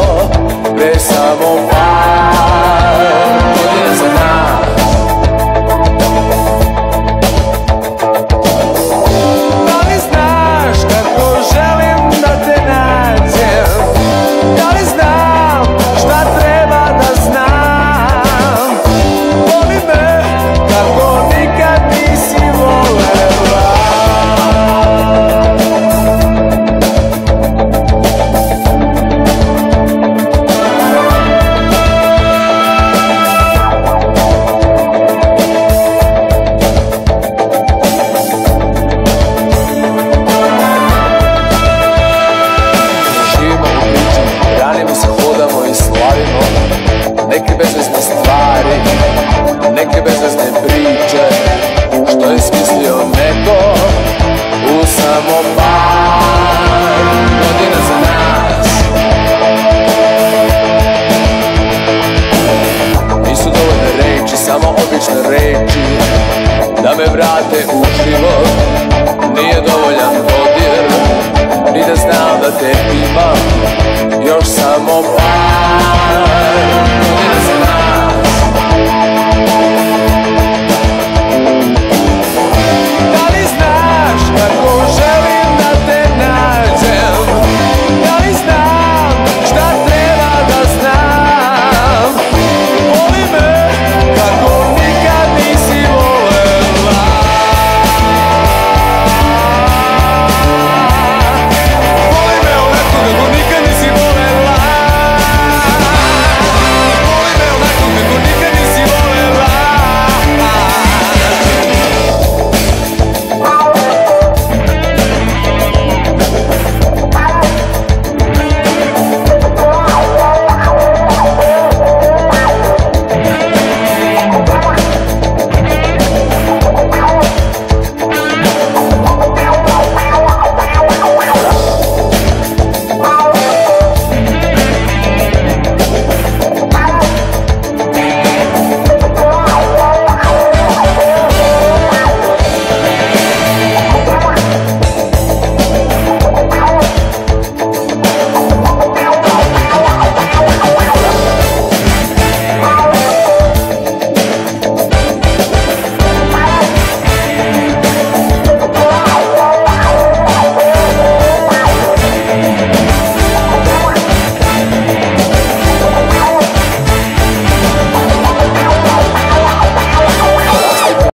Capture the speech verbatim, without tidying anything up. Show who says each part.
Speaker 1: pre samo par godina za nas. Da li znaš kako želim da te nađem? Da li znam šta treba da znam? Voli me kako nikad nisi volela. Neke bezvezne stvari, neke bezvezne priče, što je smislio neko u samo par godina za nas. Nisu dovoljne reči, samo obične reči da me vrate u život. Nije dovoljan dodir, ni da znam da te imam još samo par